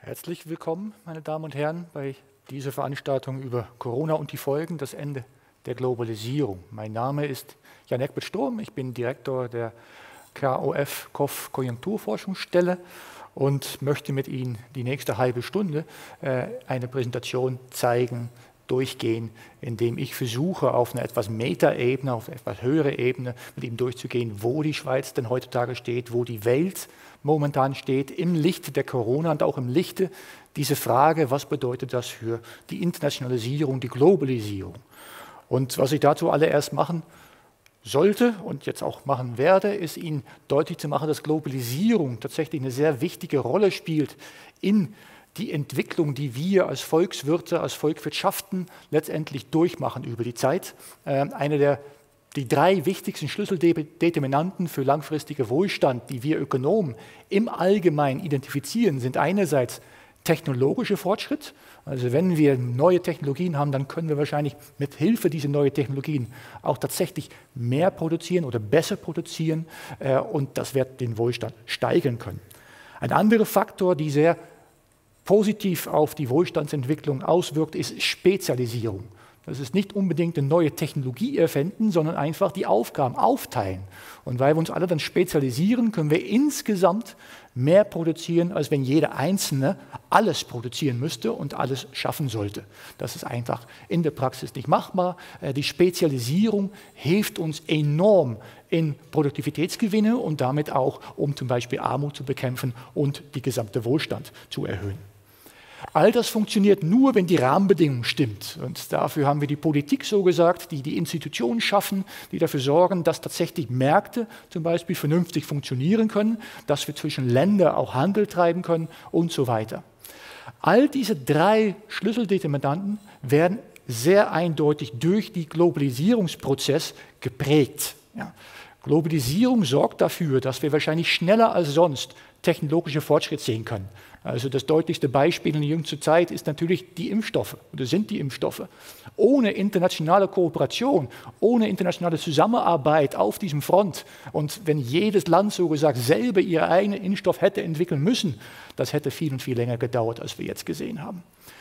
Herzlich willkommen, meine Damen und Herren, bei dieser Veranstaltung über Corona und die Folgen, das Ende der Globalisierung. Mein Name ist Jan-Egbert Sturm, ich bin Direktor der KOF Konjunkturforschungsstelle und möchte mit Ihnen die nächste halbe Stunde eine Präsentation zeigen, durchgehen, indem ich versuche, auf einer etwas Metaebene, auf einer etwas höhere Ebene mit ihm durchzugehen, wo die Schweiz denn heutzutage steht, wo die Welt momentan steht, im Lichte der Corona und auch im Lichte dieser Frage, was bedeutet das für die Internationalisierung, die Globalisierung. Und was ich dazu allererst machen sollte und jetzt auch machen werde, ist Ihnen deutlich zu machen, dass Globalisierung tatsächlich eine sehr wichtige Rolle spielt in die Entwicklung, die wir als Volkswirte, als Volkswirtschaften letztendlich durchmachen über die Zeit. Die drei wichtigsten Schlüsseldeterminanten für langfristigen Wohlstand, die wir Ökonomen im Allgemeinen identifizieren, sind einerseits technologischer Fortschritt. Also wenn wir neue Technologien haben, dann können wir wahrscheinlich mit Hilfe dieser neuen Technologien auch tatsächlich mehr produzieren oder besser produzieren und das wird den Wohlstand steigern können. Ein anderer Faktor, der sehr positiv auf die Wohlstandsentwicklung auswirkt, ist Spezialisierung. Das ist nicht unbedingt eine neue Technologie erfinden, sondern einfach die Aufgaben aufteilen. Und weil wir uns alle dann spezialisieren, können wir insgesamt mehr produzieren, als wenn jeder Einzelne alles produzieren müsste und alles schaffen sollte. Das ist einfach in der Praxis nicht machbar. Die Spezialisierung hilft uns enorm in Produktivitätsgewinne und damit auch, um zum Beispiel Armut zu bekämpfen und den gesamten Wohlstand zu erhöhen. All das funktioniert nur, wenn die Rahmenbedingungen stimmt. Und dafür haben wir die Politik so gesagt, die die Institutionen schaffen, die dafür sorgen, dass tatsächlich Märkte zum Beispiel vernünftig funktionieren können, dass wir zwischen Ländern auch Handel treiben können und so weiter. All diese drei Schlüsseldeterminanten werden sehr eindeutig durch den Globalisierungsprozess geprägt. Ja. Globalisierung sorgt dafür, dass wir wahrscheinlich schneller als sonst technologische Fortschritt sehen können. Also das deutlichste Beispiel in der jüngsten Zeit ist natürlich die Impfstoffe oder sind die Impfstoffe. Ohne internationale Kooperation, ohne internationale Zusammenarbeit auf diesem Front und wenn jedes Land so gesagt selber ihren eigenen Impfstoff hätte entwickeln müssen, das hätte viel und viel länger gedauert, als wir jetzt gesehen haben.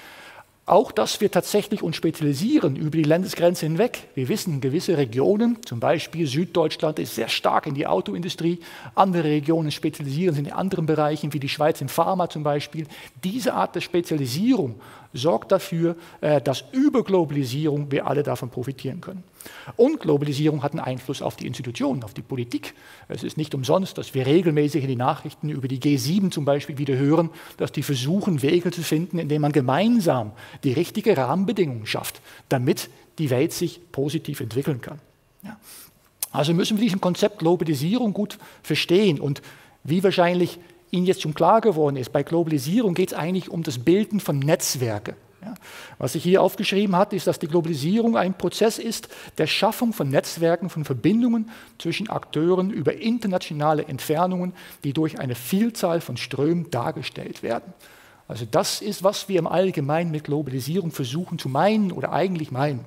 Auch, dass wir tatsächlich uns spezialisieren über die Landesgrenze hinweg. Wir wissen, gewisse Regionen, zum Beispiel Süddeutschland, ist sehr stark in die Autoindustrie. Andere Regionen spezialisieren sich in anderen Bereichen, wie die Schweiz in Pharma zum Beispiel. Diese Art der Spezialisierung sorgt dafür, dass über Globalisierung wir alle davon profitieren können. Und Globalisierung hat einen Einfluss auf die Institutionen, auf die Politik. Es ist nicht umsonst, dass wir regelmäßig in die Nachrichten über die G7 zum Beispiel wieder hören, dass die versuchen, Wege zu finden, indem man gemeinsam die richtigen Rahmenbedingungen schafft, damit die Welt sich positiv entwickeln kann. Ja. Also müssen wir dieses Konzept Globalisierung gut verstehen und wie wahrscheinlich Ihnen jetzt schon klar geworden ist, bei Globalisierung geht es eigentlich um das Bilden von Netzwerken. Ja. Was ich hier aufgeschrieben habe, ist, dass die Globalisierung ein Prozess ist der Schaffung von Netzwerken, von Verbindungen zwischen Akteuren über internationale Entfernungen, die durch eine Vielzahl von Strömen dargestellt werden. Also das ist, was wir im Allgemeinen mit Globalisierung versuchen zu meinen oder eigentlich meinen.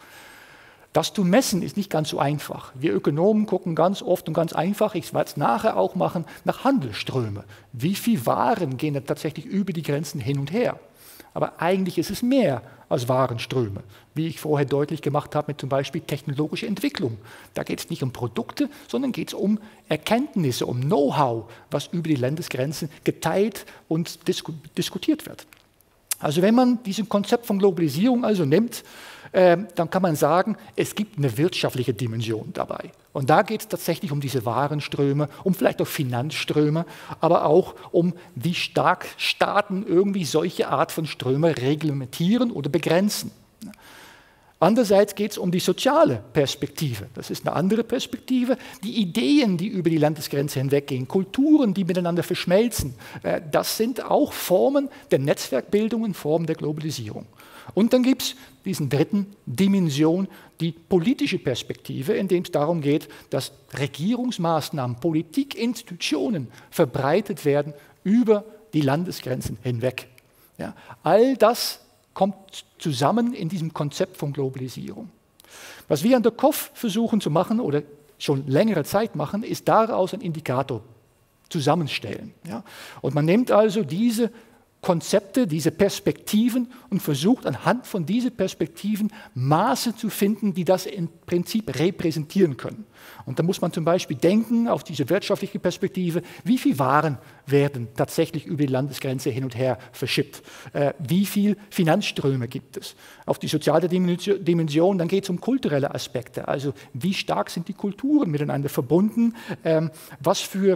Das zu messen ist nicht ganz so einfach. Wir Ökonomen gucken ganz oft und ganz einfach, ich werde es nachher auch machen, nach Handelsströmen. Wie viel Waren gehen da tatsächlich über die Grenzen hin und her? Aber eigentlich ist es mehr als Warenströme, wie ich vorher deutlich gemacht habe mit zum Beispiel technologischer Entwicklung. Da geht es nicht um Produkte, sondern geht es um Erkenntnisse, um Know-how, was über die Landesgrenzen geteilt und diskutiert wird. Also wenn man dieses Konzept von Globalisierung also nimmt, dann kann man sagen, es gibt eine wirtschaftliche Dimension dabei. Und da geht es tatsächlich um diese Warenströme, um vielleicht auch Finanzströme, aber auch um, wie stark Staaten irgendwie solche Art von Ströme reglementieren oder begrenzen. Andererseits geht es um die soziale Perspektive. Das ist eine andere Perspektive. Die Ideen, die über die Landesgrenze hinweggehen, Kulturen, die miteinander verschmelzen, das sind auch Formen der Netzwerkbildung, Formen der Globalisierung. Und dann gibt es diesen dritten Dimension, die politische Perspektive, in dem es darum geht, dass Regierungsmaßnahmen, Politik, Institutionen verbreitet werden über die Landesgrenzen hinweg. Ja, all das kommt zusammen in diesem Konzept von Globalisierung. Was wir an der KOF versuchen zu machen oder schon längere Zeit machen, ist daraus einen Indikator zusammenstellen. Ja? Und man nimmt also diese Konzepte, diese Perspektiven und versucht anhand von diesen Perspektiven Maße zu finden, die das im Prinzip repräsentieren können. Und da muss man zum Beispiel denken auf diese wirtschaftliche Perspektive, wie viel Waren werden tatsächlich über die Landesgrenze hin und her verschippt, wie viel Finanzströme gibt es. Auf die soziale Dimension, dann geht es um kulturelle Aspekte, also wie stark sind die Kulturen miteinander verbunden, was für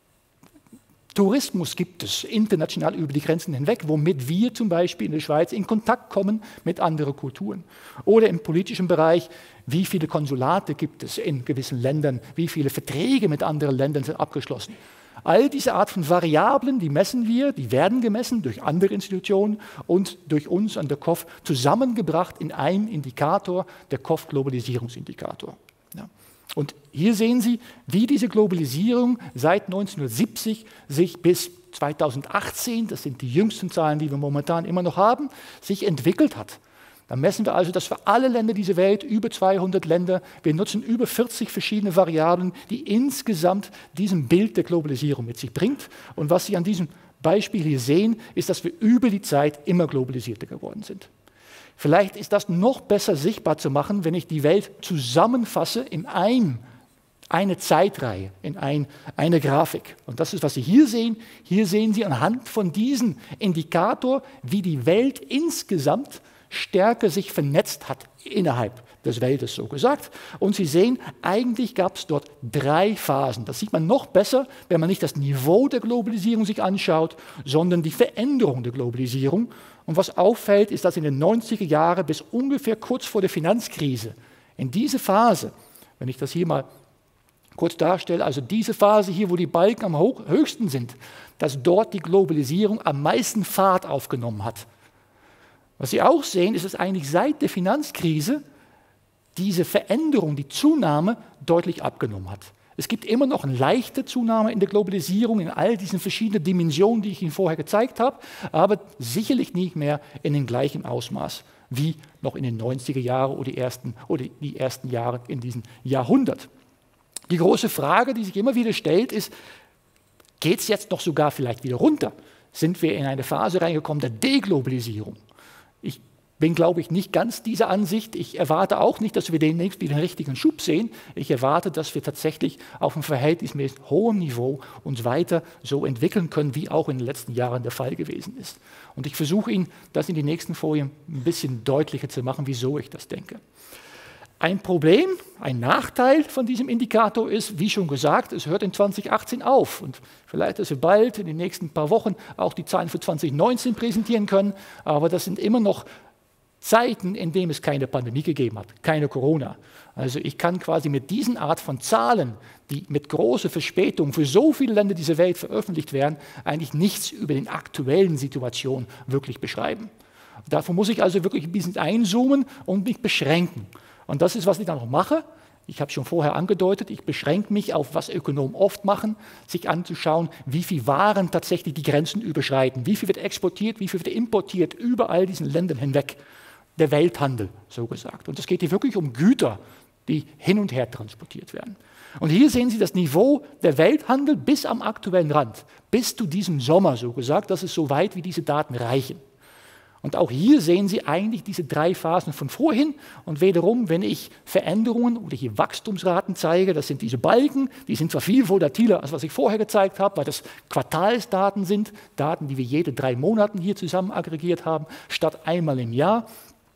Tourismus gibt es international über die Grenzen hinweg, womit wir zum Beispiel in der Schweiz in Kontakt kommen mit anderen Kulturen. Oder im politischen Bereich, wie viele Konsulate gibt es in gewissen Ländern, wie viele Verträge mit anderen Ländern sind abgeschlossen. All diese Art von Variablen, die messen wir, die werden gemessen durch andere Institutionen und durch uns an der KOF zusammengebracht in einem Indikator, der KOF-Globalisierungsindikator. Ja. Und hier sehen Sie, wie diese Globalisierung seit 1970 sich bis 2018, das sind die jüngsten Zahlen, die wir momentan immer noch haben, sich entwickelt hat. Da messen wir also, dass für alle Länder dieser Welt, über 200 Länder, wir nutzen über 40 verschiedene Variablen, die insgesamt diesem Bild der Globalisierung mit sich bringt. Und was Sie an diesem Beispiel hier sehen, ist, dass wir über die Zeit immer globalisierter geworden sind. Vielleicht ist das noch besser sichtbar zu machen, wenn ich die Welt zusammenfasse in eine Zeitreihe, in eine Grafik. Und das ist, was Sie hier sehen. Hier sehen Sie anhand von diesem Indikator, wie die Welt insgesamt stärker sich vernetzt hat innerhalb des Weltes, so gesagt. Und Sie sehen, eigentlich gab es dort 3 Phasen. Das sieht man noch besser, wenn man nicht das Niveau der Globalisierung sich anschaut, sondern die Veränderung der Globalisierung. Und was auffällt, ist, dass in den 90er Jahren bis ungefähr kurz vor der Finanzkrise, in diese Phase, wenn ich das hier mal kurz darstelle, also diese Phase hier, wo die Balken am höchsten sind, dass dort die Globalisierung am meisten Fahrt aufgenommen hat. Was Sie auch sehen, ist, dass eigentlich seit der Finanzkrise diese Veränderung, die Zunahme deutlich abgenommen hat. Es gibt immer noch eine leichte Zunahme in der Globalisierung, in all diesen verschiedenen Dimensionen, die ich Ihnen vorher gezeigt habe, aber sicherlich nicht mehr in dem gleichen Ausmaß wie noch in den 90er Jahren oder die ersten Jahre in diesem Jahrhundert. Die große Frage, die sich immer wieder stellt, ist, geht es jetzt noch sogar vielleicht wieder runter? Sind wir in eine Phase reingekommen der Deglobalisierung? Ich bin, glaube ich, nicht ganz dieser Ansicht. Ich erwarte auch nicht, dass wir demnächst wieder einen richtigen Schub sehen. Ich erwarte, dass wir tatsächlich auf einem verhältnismäßig hohen Niveau uns weiter so entwickeln können, wie auch in den letzten Jahren der Fall gewesen ist. Und ich versuche Ihnen, das in den nächsten Folien ein bisschen deutlicher zu machen, wieso ich das denke. Ein Problem, ein Nachteil von diesem Indikator ist, wie schon gesagt, es hört in 2018 auf. Und vielleicht, dass wir bald in den nächsten paar Wochen auch die Zahlen für 2019 präsentieren können. Aber das sind immer noch Zeiten, in denen es keine Pandemie gegeben hat, keine Corona. Also ich kann quasi mit diesen Art von Zahlen, die mit großer Verspätung für so viele Länder dieser Welt veröffentlicht werden, eigentlich nichts über die aktuellen Situation wirklich beschreiben. Davon muss ich also wirklich ein bisschen einzoomen und mich beschränken. Und das ist, was ich dann noch mache. Ich habe schon vorher angedeutet, ich beschränke mich auf, was Ökonomen oft machen, sich anzuschauen, wie viel Waren tatsächlich die Grenzen überschreiten, wie viel wird exportiert, wie viel wird importiert, über all diesen Ländern hinweg. Der Welthandel, so gesagt. Und es geht hier wirklich um Güter, die hin und her transportiert werden. Und hier sehen Sie das Niveau der Welthandel bis am aktuellen Rand, bis zu diesem Sommer, so gesagt. Das ist so weit, wie diese Daten reichen. Und auch hier sehen Sie eigentlich diese 3 Phasen von vorhin. Und wiederum, wenn ich Veränderungen oder hier Wachstumsraten zeige, das sind diese Balken, die sind zwar viel volatiler, als was ich vorher gezeigt habe, weil das Quartalsdaten sind, Daten, die wir jede 3 Monate hier zusammen aggregiert haben, statt einmal im Jahr.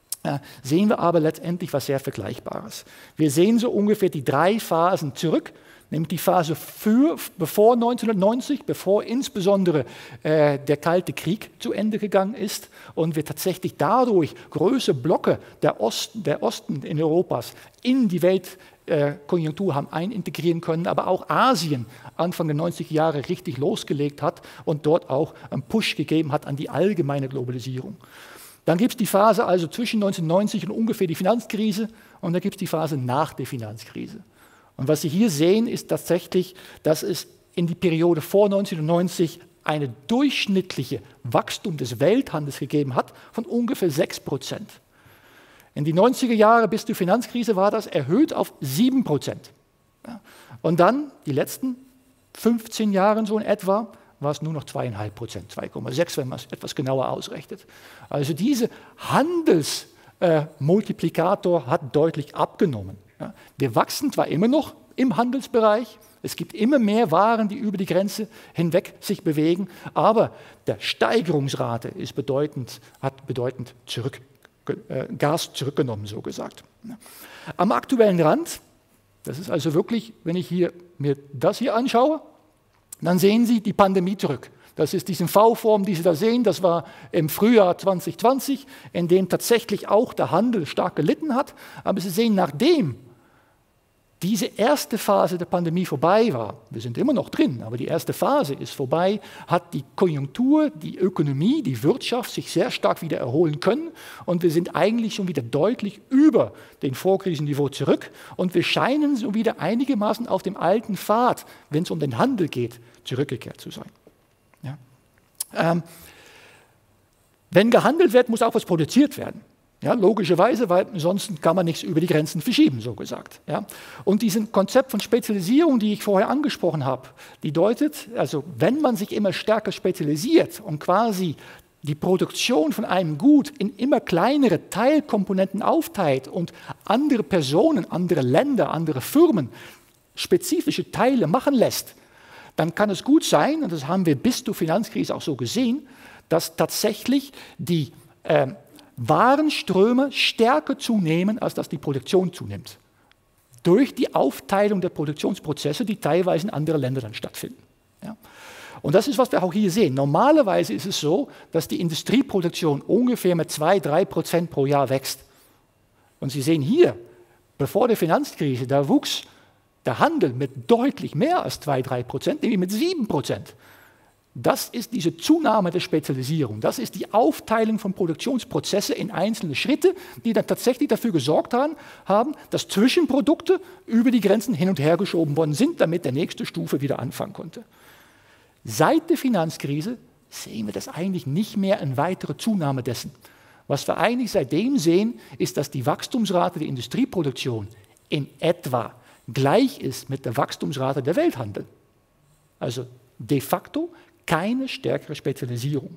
Sehen wir aber letztendlich was sehr Vergleichbares. Wir sehen so ungefähr die 3 Phasen zurück, nämlich die Phase bevor 1990, bevor insbesondere der Kalte Krieg zu Ende gegangen ist und wir tatsächlich dadurch große Blöcke der Osten in Europas in die Weltkonjunktur haben einintegrieren können, aber auch Asien Anfang der 90er Jahre richtig losgelegt hat und dort auch einen Push gegeben hat an die allgemeine Globalisierung. Dann gibt es die Phase also zwischen 1990 und ungefähr die Finanzkrise und dann gibt es die Phase nach der Finanzkrise. Und was Sie hier sehen, ist tatsächlich, dass es in die Periode vor 1990 eine durchschnittliche Wachstum des Welthandels gegeben hat von ungefähr 6%. In die 90er Jahre bis zur Finanzkrise war das erhöht auf 7%. Und dann, die letzten 15 Jahre so in etwa, war es nur noch 2,5%, 2,6, wenn man es etwas genauer ausrechnet. Also dieser Handelsmultiplikator hat deutlich abgenommen. Ja. Wir wachsen zwar immer noch im Handelsbereich, es gibt immer mehr Waren, die über die Grenze hinweg sich bewegen, aber der Steigerungsrate ist hat bedeutend Gas zurückgenommen, so gesagt. Am aktuellen Rand, das ist also wirklich, wenn ich mir das hier anschaue, dann sehen Sie die Pandemie zurück. Das ist diese V-Form, die Sie da sehen, das war im Frühjahr 2020, in dem tatsächlich auch der Handel stark gelitten hat. Aber Sie sehen, nachdem diese erste Phase der Pandemie vorbei war, wir sind immer noch drin, aber die erste Phase ist vorbei, hat die Konjunktur, die Ökonomie, die Wirtschaft sich sehr stark wieder erholen können und wir sind eigentlich schon wieder deutlich über den Vorkrisenniveau zurück und wir scheinen so wieder einigermaßen auf dem alten Pfad, wenn es um den Handel geht, zurückgekehrt zu sein. Ja. Wenn gehandelt wird, muss auch was produziert werden. Ja, logischerweise, weil sonst kann man nichts über die Grenzen verschieben, so gesagt. Ja. Und dieses Konzept von Spezialisierung, die ich vorher angesprochen habe, die deutet, also wenn man sich immer stärker spezialisiert und quasi die Produktion von einem Gut in immer kleinere Teilkomponenten aufteilt und andere Personen, andere Länder, andere Firmen spezifische Teile machen lässt, dann kann es gut sein, und das haben wir bis zur Finanzkrise auch so gesehen, dass tatsächlich die Warenströme stärker zunehmen, als dass die Produktion zunimmt. Durch die Aufteilung der Produktionsprozesse, die teilweise in anderen Ländern dann stattfinden. Ja. Und das ist, was wir auch hier sehen. Normalerweise ist es so, dass die Industrieproduktion ungefähr mit 2–3% pro Jahr wächst. Und Sie sehen hier, bevor der Finanzkrise, da wuchs der Handel mit deutlich mehr als 2–3%, nämlich mit 7%. Das ist diese Zunahme der Spezialisierung. Das ist die Aufteilung von Produktionsprozessen in einzelne Schritte, die dann tatsächlich dafür gesorgt haben, dass Zwischenprodukte über die Grenzen hin und her geschoben worden sind, damit der nächste Stufe wieder anfangen konnte. Seit der Finanzkrise sehen wir das eigentlich nicht mehr eine weitere Zunahme dessen. Was wir eigentlich seitdem sehen, ist, dass die Wachstumsrate der Industrieproduktion in etwa gleich ist mit der Wachstumsrate der Welthandel. Also de facto keine stärkere Spezialisierung.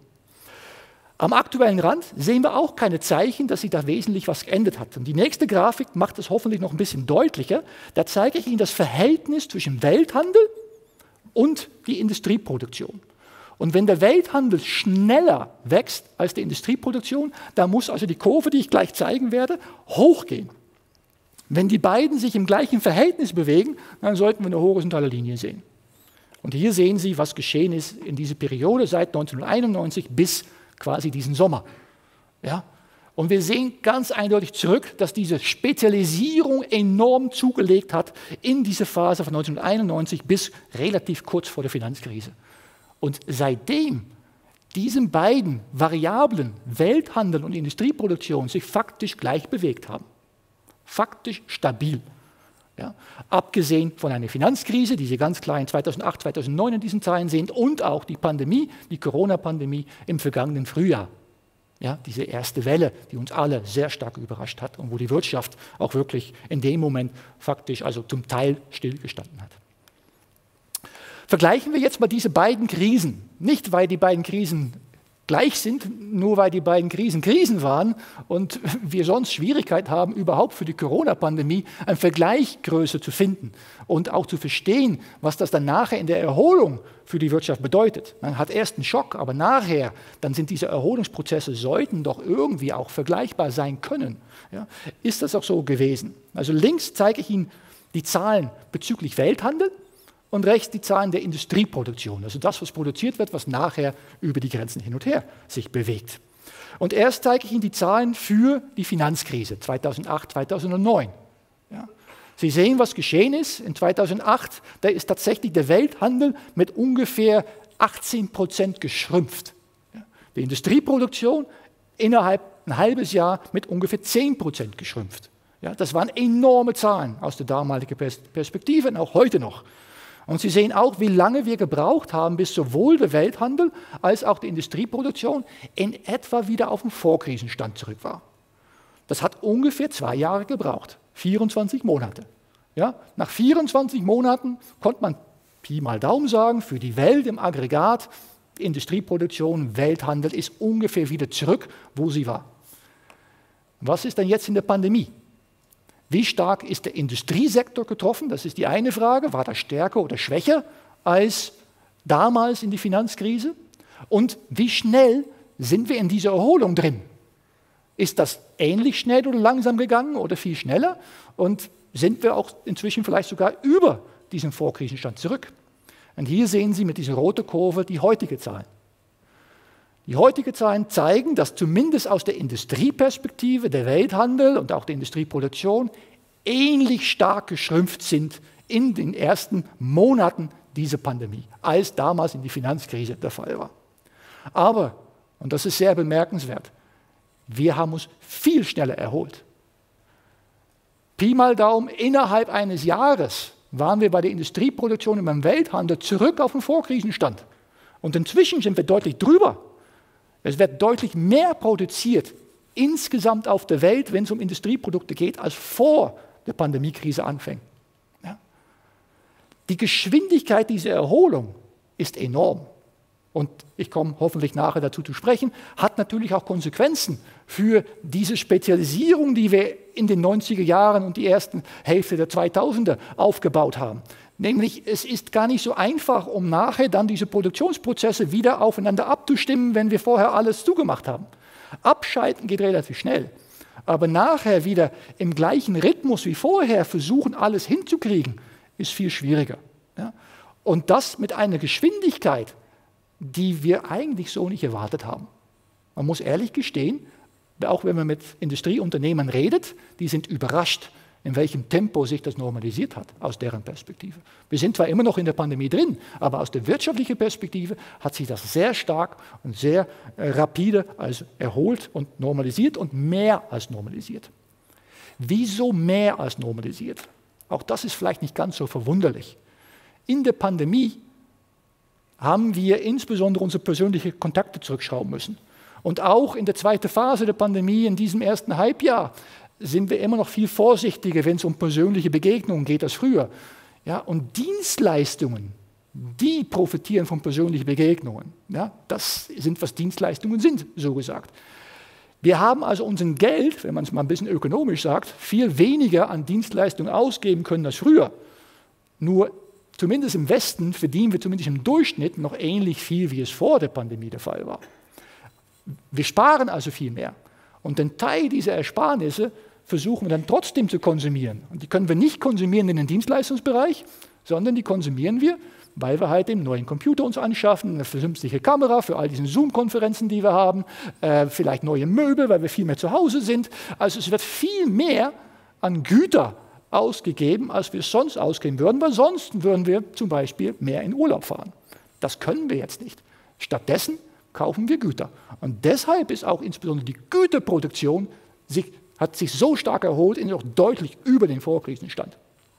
Am aktuellen Rand sehen wir auch keine Zeichen, dass sich da wesentlich was geändert hat. Und die nächste Grafik macht das hoffentlich noch ein bisschen deutlicher. Da zeige ich Ihnen das Verhältnis zwischen Welthandel und die Industrieproduktion. Und wenn der Welthandel schneller wächst als die Industrieproduktion, dann muss also die Kurve, die ich gleich zeigen werde, hochgehen. Wenn die beiden sich im gleichen Verhältnis bewegen, dann sollten wir eine horizontale Linie sehen. Und hier sehen Sie, was geschehen ist in dieser Periode seit 1991 bis quasi diesen Sommer. Ja? Und wir sehen ganz eindeutig zurück, dass diese Spezialisierung enorm zugelegt hat in diese Phase von 1991 bis relativ kurz vor der Finanzkrise. Und seitdem diese beiden Variablen, Welthandel und Industrieproduktion, sich faktisch gleich bewegt haben. Faktisch stabil. Ja, abgesehen von einer Finanzkrise, die Sie ganz klar in 2008, 2009 in diesen Zahlen sehen, und auch die Pandemie, die Corona-Pandemie im vergangenen Frühjahr. Ja, diese erste Welle, die uns alle sehr stark überrascht hat und wo die Wirtschaft auch wirklich in dem Moment faktisch, also zum Teil stillgestanden hat. Vergleichen wir jetzt mal diese beiden Krisen. Nicht, weil die beiden Krisen gleich sind, nur weil die beiden Krisen waren und wir sonst Schwierigkeit haben, überhaupt für die Corona-Pandemie eine Vergleichsgröße zu finden und auch zu verstehen, was das dann nachher in der Erholung für die Wirtschaft bedeutet. Man hat erst einen Schock, aber nachher, dann sind diese Erholungsprozesse, sollten doch irgendwie auch vergleichbar sein können. Ja, ist das auch so gewesen? Also links zeige ich Ihnen die Zahlen bezüglich Welthandel und rechts die Zahlen der Industrieproduktion, also das, was produziert wird, was nachher über die Grenzen hin und her sich bewegt. Und erst zeige ich Ihnen die Zahlen für die Finanzkrise 2008, 2009. Ja. Sie sehen, was geschehen ist. In 2008, da ist tatsächlich der Welthandel mit ungefähr 18% geschrumpft. Ja. Die Industrieproduktion innerhalb ein halbes Jahr mit ungefähr 10% geschrumpft. Ja, das waren enorme Zahlen aus der damaligen Perspektive und auch heute noch. Und Sie sehen auch, wie lange wir gebraucht haben, bis sowohl der Welthandel als auch die Industrieproduktion in etwa wieder auf den Vorkrisenstand zurück war. Das hat ungefähr 2 Jahre gebraucht, 24 Monate. Ja? Nach 24 Monaten konnte man Pi mal Daumen sagen, für die Welt im Aggregat, Industrieproduktion, Welthandel ist ungefähr wieder zurück, wo sie war. Was ist denn jetzt in der Pandemie? Wie stark ist der Industriesektor getroffen? Das ist die eine Frage. War das stärker oder schwächer als damals in die Finanzkrise? Und wie schnell sind wir in dieser Erholung drin? Ist das ähnlich schnell oder langsam gegangen oder viel schneller? Und sind wir auch inzwischen vielleicht sogar über diesen Vorkrisenstand zurück? Und hier sehen Sie mit dieser roten Kurve die heutige Zahlen. Die heutigen Zahlen zeigen, dass zumindest aus der Industrieperspektive der Welthandel und auch der Industrieproduktion ähnlich stark geschrumpft sind in den ersten Monaten dieser Pandemie, als damals in die Finanzkrise der Fall war. Aber, und das ist sehr bemerkenswert, wir haben uns viel schneller erholt. Pi mal Daumen, innerhalb eines Jahres waren wir bei der Industrieproduktion und beim Welthandel zurück auf den Vorkrisenstand. Und inzwischen sind wir deutlich drüber. Es wird deutlich mehr produziert insgesamt auf der Welt, wenn es um Industrieprodukte geht, als vor der Pandemiekrise anfing. Ja. Die Geschwindigkeit dieser Erholung ist enorm. Und ich komme hoffentlich nachher dazu zu sprechen, hat natürlich auch Konsequenzen für diese Spezialisierung, die wir in den 90er Jahren und die ersten Hälfte der 2000er aufgebaut haben. Nämlich, es ist gar nicht so einfach, um nachher dann diese Produktionsprozesse wieder aufeinander abzustimmen, wenn wir vorher alles zugemacht haben. Abschalten geht relativ schnell, aber nachher wieder im gleichen Rhythmus wie vorher versuchen, alles hinzukriegen, ist viel schwieriger. Ja? Und das mit einer Geschwindigkeit, die wir eigentlich so nicht erwartet haben. Man muss ehrlich gestehen, auch wenn man mit Industrieunternehmern redet, die sind überrascht, in welchem Tempo sich das normalisiert hat, aus deren Perspektive. Wir sind zwar immer noch in der Pandemie drin, aber aus der wirtschaftlichen Perspektive hat sich das sehr stark und sehr rapide als erholt und normalisiert und mehr als normalisiert. Wieso mehr als normalisiert? Auch das ist vielleicht nicht ganz so verwunderlich. In der Pandemie haben wir insbesondere unsere persönlichen Kontakte zurückschrauben müssen. Und auch in der zweiten Phase der Pandemie, in diesem ersten Halbjahr, sind wir immer noch viel vorsichtiger, wenn es um persönliche Begegnungen geht, als früher. Ja, und Dienstleistungen, die profitieren von persönlichen Begegnungen. Ja, das sind, was Dienstleistungen sind, so gesagt. Wir haben also unser Geld, wenn man es mal ein bisschen ökonomisch sagt, viel weniger an Dienstleistungen ausgeben können als früher. Nur zumindest im Westen verdienen wir zumindest im Durchschnitt noch ähnlich viel, wie es vor der Pandemie der Fall war. Wir sparen also viel mehr. Und einen Teil dieser Ersparnisse versuchen wir dann trotzdem zu konsumieren. Und die können wir nicht konsumieren in den Dienstleistungsbereich, sondern die konsumieren wir, weil wir halt den neuen Computer uns anschaffen, eine vernünftige Kamera für all diese Zoom-Konferenzen, die wir haben, vielleicht neue Möbel, weil wir viel mehr zu Hause sind. Also es wird viel mehr an Güter ausgegeben, als wir es sonst ausgeben würden, weil sonst würden wir zum Beispiel mehr in Urlaub fahren. Das können wir jetzt nicht. Stattdessen kaufen wir Güter. Und deshalb ist auch insbesondere die Güterproduktion hat sich so stark erholt, ist auch deutlich über den Vorkrisenstand.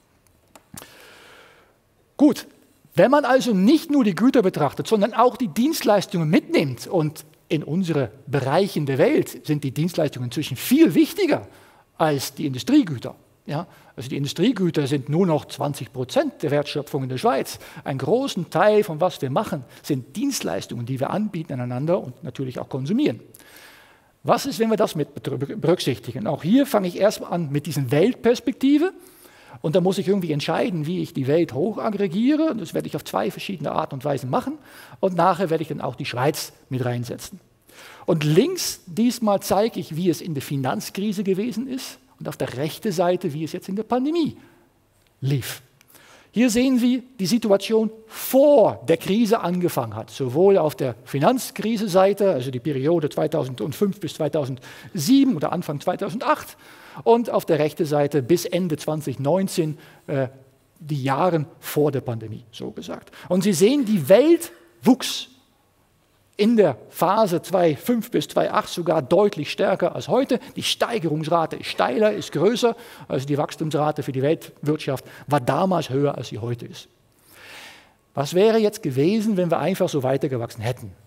Gut, wenn man also nicht nur die Güter betrachtet, sondern auch die Dienstleistungen mitnimmt, und in unseren Bereichen der Welt sind die Dienstleistungen inzwischen viel wichtiger als die Industriegüter. Ja, also die Industriegüter sind nur noch 20% der Wertschöpfung in der Schweiz. Ein großen Teil von was wir machen, sind Dienstleistungen, die wir anbieten aneinander und natürlich auch konsumieren. Was ist, wenn wir das mit berücksichtigen? Auch hier fange ich erstmal an mit dieser Weltperspektive. Und da muss ich irgendwie entscheiden, wie ich die Welt hochaggregiere. Das werde ich auf zwei verschiedene Arten und Weisen machen. Und nachher werde ich dann auch die Schweiz mit reinsetzen. Und links diesmal zeige ich, wie es in der Finanzkrise gewesen ist. Und auf der rechten Seite, wie es jetzt in der Pandemie lief. Hier sehen Sie die Situation vor der Krise angefangen hat, sowohl auf der Finanzkrise-Seite, also die Periode 2005 bis 2007 oder Anfang 2008, und auf der rechten Seite bis Ende 2019, die Jahre vor der Pandemie, so gesagt. Und Sie sehen, die Welt wuchs in der Phase 2005 bis 2008 sogar deutlich stärker als heute. Die Steigerungsrate ist steiler, ist größer. Also die Wachstumsrate für die Weltwirtschaft war damals höher, als sie heute ist. Was wäre jetzt gewesen, wenn wir einfach so weitergewachsen hätten?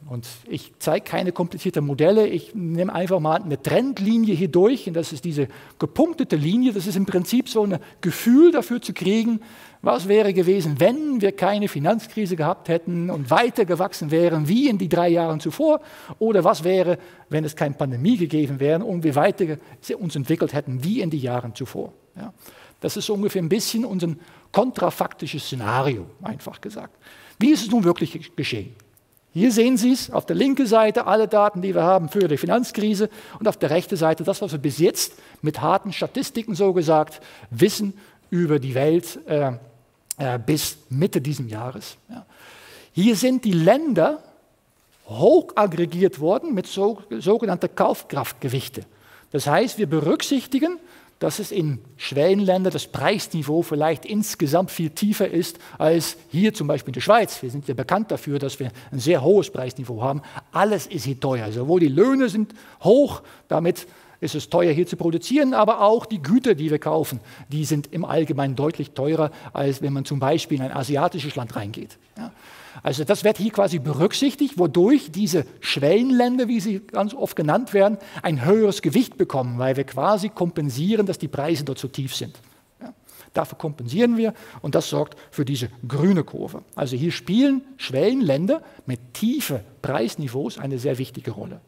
Und ich zeige keine komplizierten Modelle, ich nehme einfach mal eine Trendlinie hier durch und das ist diese gepunktete Linie. Das ist im Prinzip so ein Gefühl dafür zu kriegen, was wäre gewesen, wenn wir keine Finanzkrise gehabt hätten und weiter gewachsen wären wie in die 3 Jahren zuvor, oder was wäre, wenn es keine Pandemie gegeben wäre und wir weiter uns entwickelt hätten wie in die Jahren zuvor. Ja. Das ist so ungefähr ein bisschen unser kontrafaktisches Szenario, einfach gesagt. Wie ist es nun wirklich geschehen? Hier sehen Sie es, auf der linken Seite alle Daten, die wir haben für die Finanzkrise und auf der rechten Seite das, was wir bis jetzt mit harten Statistiken so gesagt wissen über die Welt bis Mitte dieses Jahres. Ja. Hier sind die Länder hoch aggregiert worden mit sogenannten Kaufkraftgewichte. Das heißt, wir berücksichtigen, dass es in Schwellenländern das Preisniveau vielleicht insgesamt viel tiefer ist als hier zum Beispiel in der Schweiz. Wir sind ja bekannt dafür, dass wir ein sehr hohes Preisniveau haben. Alles ist hier teuer. Sowohl die Löhne sind hoch, damit ist es teuer hier zu produzieren, aber auch die Güter, die wir kaufen, die sind im Allgemeinen deutlich teurer, als wenn man zum Beispiel in ein asiatisches Land reingeht. Ja. Also das wird hier quasi berücksichtigt, wodurch diese Schwellenländer, wie sie ganz oft genannt werden, ein höheres Gewicht bekommen, weil wir quasi kompensieren, dass die Preise dort so tief sind. Ja. Dafür kompensieren wir und das sorgt für diese grüne Kurve. Also hier spielen Schwellenländer mit tiefen Preisniveaus eine sehr wichtige Rolle.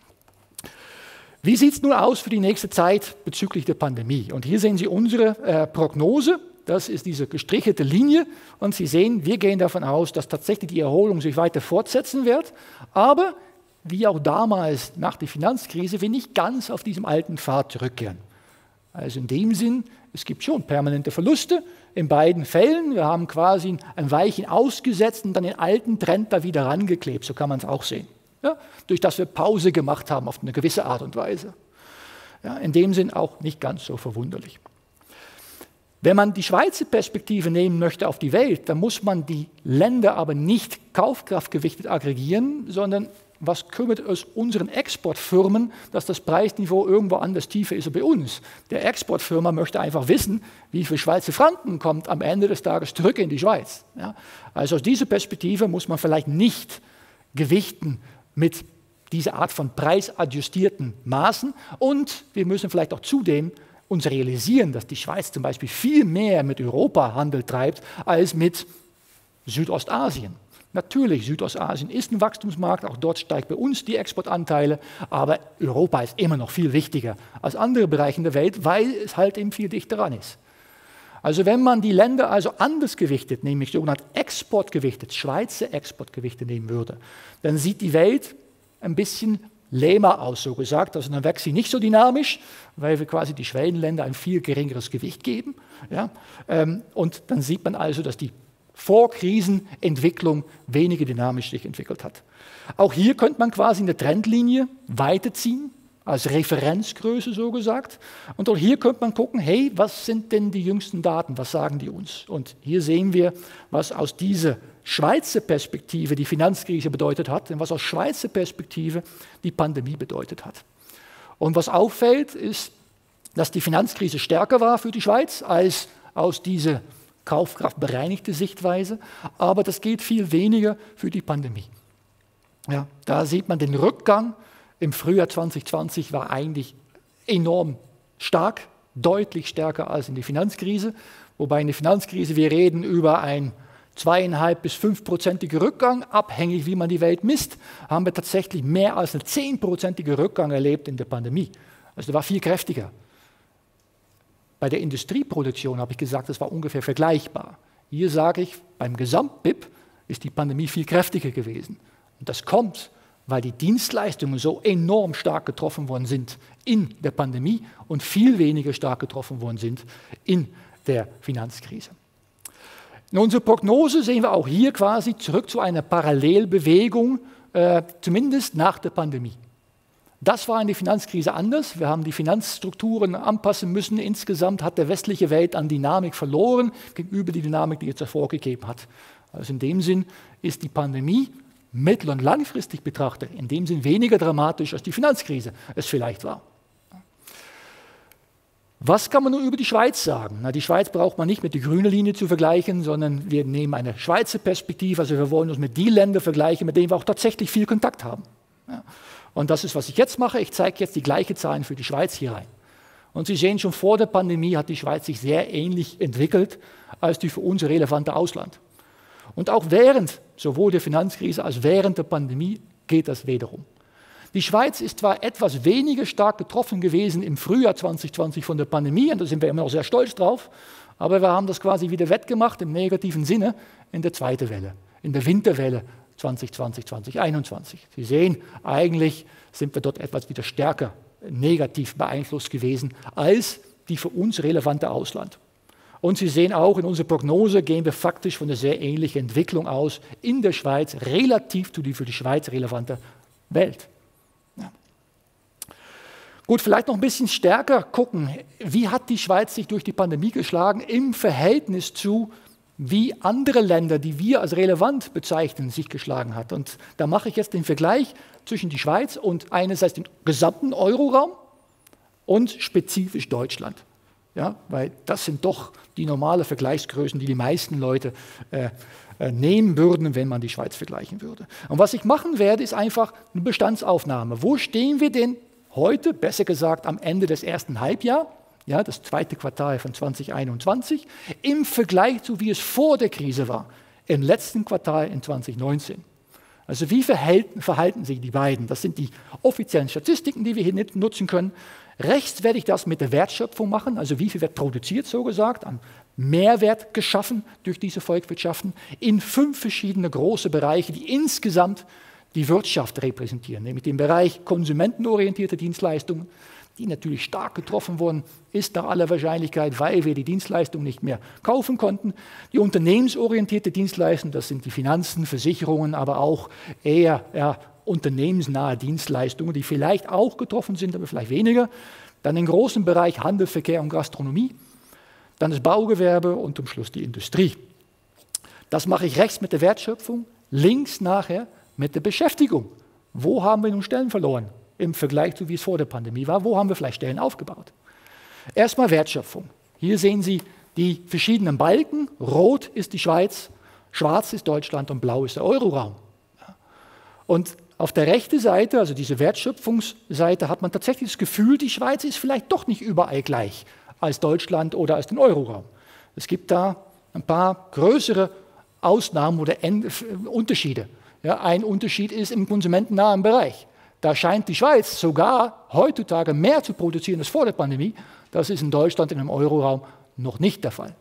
Wie sieht es nun aus für die nächste Zeit bezüglich der Pandemie? Und hier sehen Sie unsere Prognose. Das ist diese gestrichelte Linie. Und Sie sehen, wir gehen davon aus, dass tatsächlich die Erholung sich weiter fortsetzen wird. Aber wie auch damals nach der Finanzkrise, wir nicht ganz auf diesem alten Pfad zurückkehren. Also in dem Sinn, es gibt schon permanente Verluste in beiden Fällen. Wir haben quasi ein Weilchen ausgesetzt und dann den alten Trend da wieder rangeklebt. So kann man es auch sehen. Ja, durch das wir Pause gemacht haben auf eine gewisse Art und Weise. Ja, in dem Sinn auch nicht ganz so verwunderlich. Wenn man die Schweizer Perspektive nehmen möchte auf die Welt, dann muss man die Länder aber nicht kaufkraftgewichtet aggregieren, sondern was kümmert es unseren Exportfirmen, dass das Preisniveau irgendwo anders tiefer ist als bei uns? Der Exportfirma möchte einfach wissen, wie viel Schweizer Franken kommt am Ende des Tages zurück in die Schweiz. Ja, also aus dieser Perspektive muss man vielleicht nicht gewichten mit dieser Art von preisadjustierten Maßen. Und wir müssen vielleicht auch zudem uns realisieren, dass die Schweiz zum Beispiel viel mehr mit Europa Handel treibt als mit Südostasien. Natürlich, Südostasien ist ein Wachstumsmarkt, auch dort steigt bei uns die Exportanteile, aber Europa ist immer noch viel wichtiger als andere Bereiche der Welt, weil es halt eben viel dichter dran ist. Also wenn man die Länder also anders gewichtet, nämlich sogenannt exportgewichtet, Schweizer Exportgewichte nehmen würde, dann sieht die Welt ein bisschen lähmer aus, so gesagt. Also dann wächst sie nicht so dynamisch, weil wir quasi die Schwellenländer ein viel geringeres Gewicht geben. Ja? Und dann sieht man also, dass die Vorkrisenentwicklung weniger dynamisch sich entwickelt hat. Auch hier könnte man quasi eine Trendlinie weiterziehen, als Referenzgröße so gesagt. Und auch hier könnte man gucken, hey, was sind denn die jüngsten Daten, was sagen die uns? Und hier sehen wir, was aus dieser Schweizer Perspektive die Finanzkrise bedeutet hat und was aus Schweizer Perspektive die Pandemie bedeutet hat. Und was auffällt, ist, dass die Finanzkrise stärker war für die Schweiz als aus dieser kaufkraftbereinigte Sichtweise, aber das gilt viel weniger für die Pandemie. Ja, da sieht man den Rückgang. Im Frühjahr 2020 war eigentlich enorm stark, deutlich stärker als in der Finanzkrise. Wobei in der Finanzkrise wir reden über einen 2,5 bis 5-prozentigen Rückgang, abhängig wie man die Welt misst, haben wir tatsächlich mehr als einen 10-prozentigen Rückgang erlebt in der Pandemie. Also das war viel kräftiger. Bei der Industrieproduktion habe ich gesagt, das war ungefähr vergleichbar. Hier sage ich, beim Gesamt-BIP ist die Pandemie viel kräftiger gewesen. Und das kommt, weil die Dienstleistungen so enorm stark getroffen worden sind in der Pandemie und viel weniger stark getroffen worden sind in der Finanzkrise. In unserer Prognose sehen wir auch hier quasi zurück zu einer Parallelbewegung, zumindest nach der Pandemie. Das war in der Finanzkrise anders. Wir haben die Finanzstrukturen anpassen müssen. Insgesamt hat der westliche Welt an Dynamik verloren gegenüber der Dynamik, die es davor gegeben hat. Also in dem Sinn ist die Pandemie mittel- und langfristig betrachtet, in dem Sinn weniger dramatisch als die Finanzkrise es vielleicht war. Was kann man nun über die Schweiz sagen? Na, die Schweiz braucht man nicht mit der grünen Linie zu vergleichen, sondern wir nehmen eine Schweizer Perspektive. Also wir wollen uns mit den Ländern vergleichen, mit denen wir auch tatsächlich viel Kontakt haben. Ja. Und das ist, was ich jetzt mache. Ich zeige jetzt die gleichen Zahlen für die Schweiz hier rein. Und Sie sehen, schon vor der Pandemie hat die Schweiz sich sehr ähnlich entwickelt als die für uns relevante Ausland. Und auch während sowohl der Finanzkrise als während der Pandemie geht das wiederum. Die Schweiz ist zwar etwas weniger stark getroffen gewesen im Frühjahr 2020 von der Pandemie, und da sind wir immer noch sehr stolz drauf, aber wir haben das quasi wieder wettgemacht im negativen Sinne in der zweiten Welle, in der Winterwelle 2020, 2021. Sie sehen, eigentlich sind wir dort etwas wieder stärker negativ beeinflusst gewesen als die für uns relevante Ausland. Und Sie sehen auch, in unserer Prognose gehen wir faktisch von einer sehr ähnlichen Entwicklung aus in der Schweiz relativ zu der für die Schweiz relevante Welt. Ja. Gut, vielleicht noch ein bisschen stärker gucken, wie hat die Schweiz sich durch die Pandemie geschlagen im Verhältnis zu, wie andere Länder, die wir als relevant bezeichnen, sich geschlagen hat. Und da mache ich jetzt den Vergleich zwischen die Schweiz und einerseits dem gesamten Euroraum und spezifisch Deutschland. Ja, weil das sind doch die normalen Vergleichsgrößen, die die meisten Leute nehmen würden, wenn man die Schweiz vergleichen würde. Und was ich machen werde, ist einfach eine Bestandsaufnahme. Wo stehen wir denn heute, besser gesagt am Ende des ersten Halbjahres, ja, das zweite Quartal von 2021, im Vergleich zu wie es vor der Krise war, im letzten Quartal in 2019. Also wie verhalten sich die beiden? Das sind die offiziellen Statistiken, die wir hier nutzen können. Rechts werde ich das mit der Wertschöpfung machen, also wie viel wird produziert, so gesagt, an Mehrwert geschaffen durch diese Volkswirtschaften in 5 verschiedene große Bereiche, die insgesamt die Wirtschaft repräsentieren, nämlich den Bereich konsumentenorientierte Dienstleistungen, die natürlich stark getroffen wurden, ist nach aller Wahrscheinlichkeit, weil wir die Dienstleistung nicht mehr kaufen konnten. Die unternehmensorientierte Dienstleistung, das sind die Finanzen, Versicherungen, aber auch eher unternehmensnahe Dienstleistungen, die vielleicht auch getroffen sind, aber vielleicht weniger. Dann den großen Bereich Handel, Verkehr und Gastronomie. Dann das Baugewerbe und zum Schluss die Industrie. Das mache ich rechts mit der Wertschöpfung, links nachher mit der Beschäftigung. Wo haben wir nun Stellen verloren im Vergleich zu wie es vor der Pandemie war? Wo haben wir vielleicht Stellen aufgebaut? Erstmal Wertschöpfung. Hier sehen Sie die verschiedenen Balken. Rot ist die Schweiz, schwarz ist Deutschland und blau ist der Euroraum. Und auf der rechten Seite, also diese Wertschöpfungsseite, hat man tatsächlich das Gefühl, die Schweiz ist vielleicht doch nicht überall gleich als Deutschland oder als den Euroraum. Es gibt da ein paar größere Ausnahmen oder Unterschiede. Ja, ein Unterschied ist im konsumentennahen Bereich. Da scheint die Schweiz sogar heutzutage mehr zu produzieren als vor der Pandemie. Das ist in Deutschland, in dem Euroraum, noch nicht der Fall.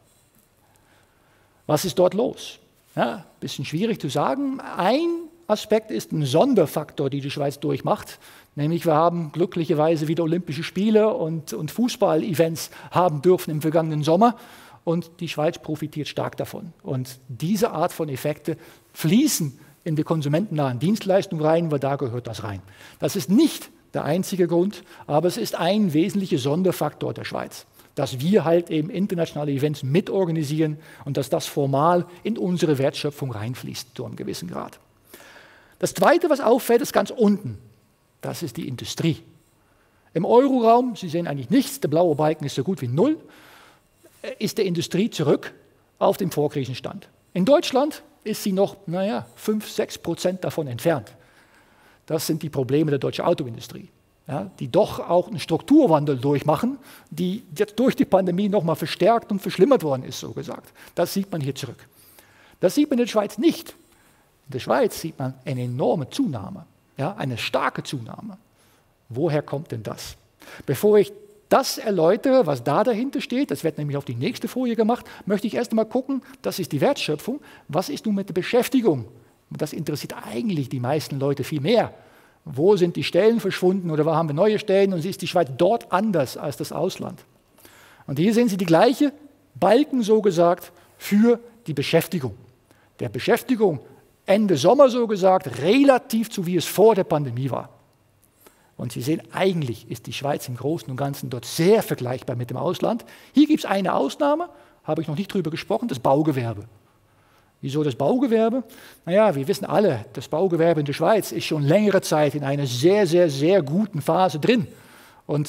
Was ist dort los? Ja, bisschen schwierig zu sagen. Ein Aspekt ist ein Sonderfaktor, den die Schweiz durchmacht. Nämlich wir haben glücklicherweise wieder Olympische Spiele und Fußball-Events haben dürfen im vergangenen Sommer. Und die Schweiz profitiert stark davon. Und diese Art von Effekte fließen in die konsumentennahen Dienstleistungen rein, weil da gehört das rein. Das ist nicht der einzige Grund, aber es ist ein wesentlicher Sonderfaktor der Schweiz, dass wir halt eben internationale Events mitorganisieren und dass das formal in unsere Wertschöpfung reinfließt, zu einem gewissen Grad. Das Zweite, was auffällt, ist ganz unten. Das ist die Industrie. Im Euroraum, Sie sehen eigentlich nichts, der blaue Balken ist so gut wie 0, ist die Industrie zurück auf dem Vorkrisenstand. In Deutschland ist sie noch, 5–6% davon entfernt. Das sind die Probleme der deutschen Autoindustrie, ja, die doch auch einen Strukturwandel durchmachen, die jetzt durch die Pandemie nochmal verstärkt und verschlimmert worden ist, so gesagt. Das sieht man hier zurück. Das sieht man in der Schweiz nicht. In der Schweiz sieht man eine enorme Zunahme, ja, eine starke Zunahme. Woher kommt denn das? Bevor ich das erläutere, was da dahinter steht, das wird nämlich auf die nächste Folie gemacht, möchte ich erst einmal gucken, das ist die Wertschöpfung, was ist nun mit der Beschäftigung? Das interessiert eigentlich die meisten Leute viel mehr. Wo sind die Stellen verschwunden oder wo haben wir neue Stellen und ist die Schweiz dort anders als das Ausland? Und hier sehen Sie die gleiche Balken, so gesagt, für die Beschäftigung. Der Beschäftigung Ende Sommer, so gesagt, relativ zu wie es vor der Pandemie war. Und Sie sehen, eigentlich ist die Schweiz im Großen und Ganzen dort sehr vergleichbar mit dem Ausland. Hier gibt es eine Ausnahme, habe ich noch nicht drüber gesprochen, das Baugewerbe. Wieso das Baugewerbe? Naja, wir wissen alle, das Baugewerbe in der Schweiz ist schon längere Zeit in einer sehr, sehr, sehr guten Phase drin. Und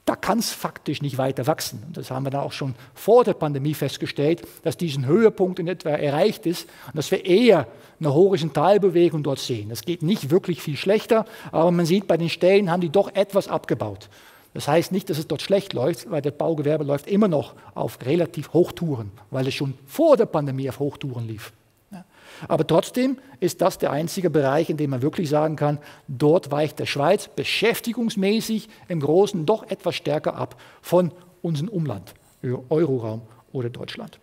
da kann es faktisch nicht weiter wachsen. Und das haben wir dann auch schon vor der Pandemie festgestellt, dass diesen Höhepunkt in etwa erreicht ist und dass wir eher eine Horizontalbewegung dort sehen. Das geht nicht wirklich viel schlechter, aber man sieht, bei den Stellen haben die doch etwas abgebaut. Das heißt nicht, dass es dort schlecht läuft, weil das Baugewerbe läuft immer noch auf relativ Hochtouren, weil es schon vor der Pandemie auf Hochtouren lief. Aber trotzdem ist das der einzige Bereich, in dem man wirklich sagen kann, dort weicht der Schweiz beschäftigungsmäßig im Großen doch etwas stärker ab von unserem Umland, Euroraum oder Deutschland.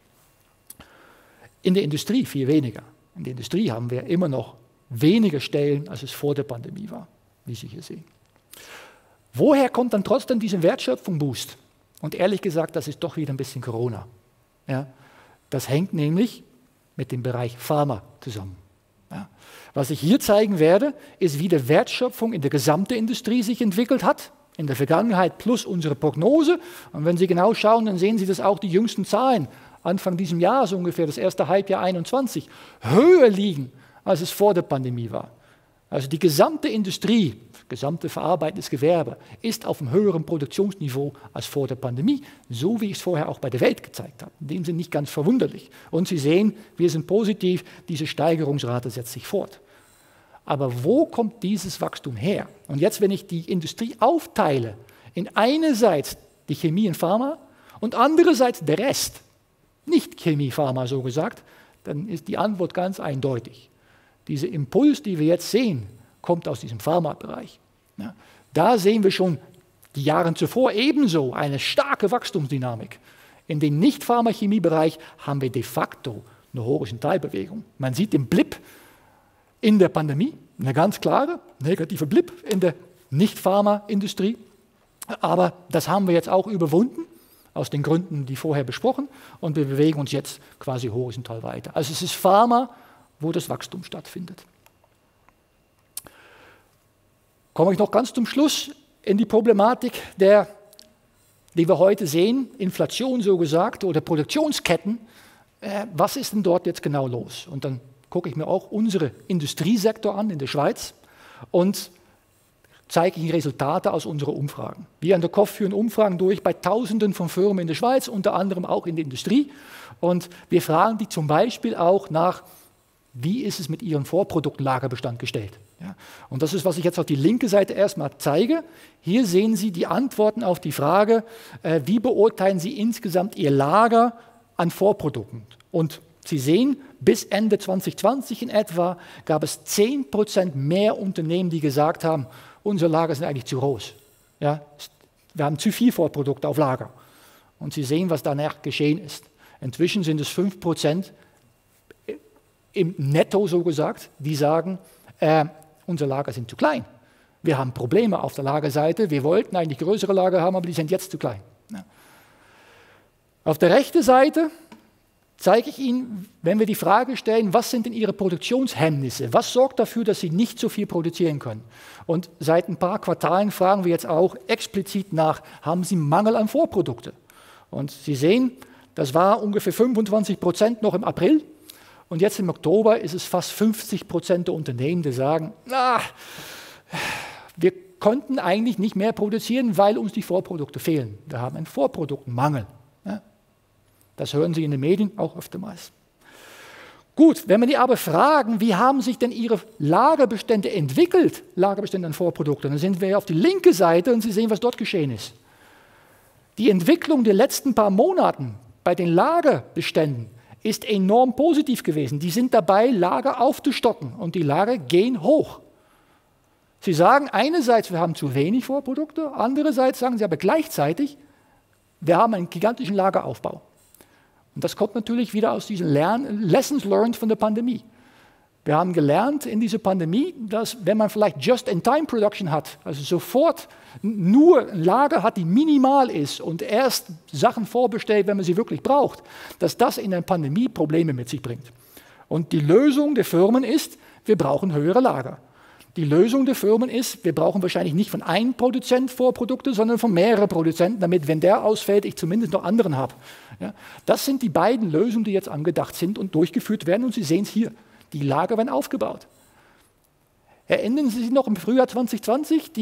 In der Industrie viel weniger. In der Industrie haben wir immer noch weniger Stellen, als es vor der Pandemie war, wie Sie hier sehen. Woher kommt dann trotzdem diese Wertschöpfung-Boost? Und ehrlich gesagt, das ist doch wieder ein bisschen Corona. Ja, das hängt nämlich mit dem Bereich Pharma zusammen. Ja. Was ich hier zeigen werde, ist, wie die Wertschöpfung in der gesamten Industrie sich entwickelt hat, in der Vergangenheit plus unsere Prognose. Und wenn Sie genau schauen, dann sehen Sie, dass auch die jüngsten Zahlen, Anfang diesem Jahr, so ungefähr das erste Halbjahr 2021, höher liegen, als es vor der Pandemie war. Also die gesamte Industrie, gesamte verarbeitendes Gewerbe, ist auf einem höheren Produktionsniveau als vor der Pandemie, so wie ich es vorher auch bei der Welt gezeigt habe. In dem Sinne nicht ganz verwunderlich. Und Sie sehen, wir sind positiv, diese Steigerungsrate setzt sich fort. Aber wo kommt dieses Wachstum her? Und jetzt, wenn ich die Industrie aufteile, in einerseits die Chemie und Pharma und andererseits der Rest, nicht Chemie, Pharma so gesagt, dann ist die Antwort ganz eindeutig. Dieser Impuls, den wir jetzt sehen, kommt aus diesem Pharmabereich. Ja, da sehen wir schon die Jahre zuvor ebenso eine starke Wachstumsdynamik. In dem Nicht-Pharma-Chemie-Bereich haben wir de facto eine Horizontalbewegung. Man sieht den Blip in der Pandemie, eine ganz klare negative Blip in der Nicht-Pharma-Industrie. Aber das haben wir jetzt auch überwunden, aus den Gründen, die vorher besprochen, und wir bewegen uns jetzt quasi horizontal weiter. Also es ist Pharma, wo das Wachstum stattfindet. Komme ich noch ganz zum Schluss in die Problematik, die wir heute sehen, Inflation so gesagt oder Produktionsketten. Was ist denn dort jetzt genau los? Und dann gucke ich mir auch unseren Industriesektor an in der Schweiz und zeige Ihnen Resultate aus unseren Umfragen. Wir an der KOF führen Umfragen durch bei Tausenden von Firmen in der Schweiz, unter anderem auch in der Industrie. Und wir fragen die zum Beispiel auch nach, wie ist es mit Ihrem Vorproduktlagerbestand gestellt? Ja, und das ist, was ich jetzt auf die linke Seite erstmal zeige. Hier sehen Sie die Antworten auf die Frage, wie beurteilen Sie insgesamt Ihr Lager an Vorprodukten? Und Sie sehen, bis Ende 2020 in etwa gab es 10% mehr Unternehmen, die gesagt haben, unsere Lager sind eigentlich zu groß. Ja, wir haben zu viel Vorprodukte auf Lager. Und Sie sehen, was danach geschehen ist. Inzwischen sind es 5%, im Netto so gesagt, die sagen, unsere Lager sind zu klein. Wir haben Probleme auf der Lagerseite, wir wollten eigentlich größere Lager haben, aber die sind jetzt zu klein. Ja. Auf der rechten Seite zeige ich Ihnen, wenn wir die Frage stellen, was sind denn Ihre Produktionshemmnisse? Was sorgt dafür, dass Sie nicht so viel produzieren können? Und seit ein paar Quartalen fragen wir jetzt auch explizit nach, haben Sie Mangel an Vorprodukte? Und Sie sehen, das war ungefähr 25% noch im April. Und jetzt im Oktober ist es fast 50% der Unternehmen, die sagen, wir konnten eigentlich nicht mehr produzieren, weil uns die Vorprodukte fehlen. Wir haben einen Vorproduktenmangel. Ja? Das hören Sie in den Medien auch öftermals. Gut, wenn wir die aber fragen, wie haben sich denn Ihre Lagerbestände entwickelt, Lagerbestände an Vorprodukten, dann sind wir auf die linke Seite und Sie sehen, was dort geschehen ist. Die Entwicklung der letzten paar Monaten bei den Lagerbeständen ist enorm positiv gewesen. Die sind dabei, Lager aufzustocken und die Lager gehen hoch. Sie sagen einerseits, wir haben zu wenig Vorprodukte, andererseits sagen sie aber gleichzeitig, wir haben einen gigantischen Lageraufbau. Und das kommt natürlich wieder aus diesen Lessons learned von der Pandemie. Wir haben gelernt in dieser Pandemie, dass wenn man vielleicht Just-in-Time-Production hat, also sofort nur ein Lager hat, die minimal ist und erst Sachen vorbestellt, wenn man sie wirklich braucht, dass das in der Pandemie Probleme mit sich bringt. Und die Lösung der Firmen ist, wir brauchen höhere Lager. Die Lösung der Firmen ist, wir brauchen wahrscheinlich nicht von einem Produzent Vorprodukte, sondern von mehreren Produzenten, damit, wenn der ausfällt, ich zumindest noch anderen habe. Ja, das sind die beiden Lösungen, die jetzt angedacht sind und durchgeführt werden. Und Sie sehen es hier. Die Lager werden aufgebaut. Erinnern Sie sich noch im Frühjahr 2020, die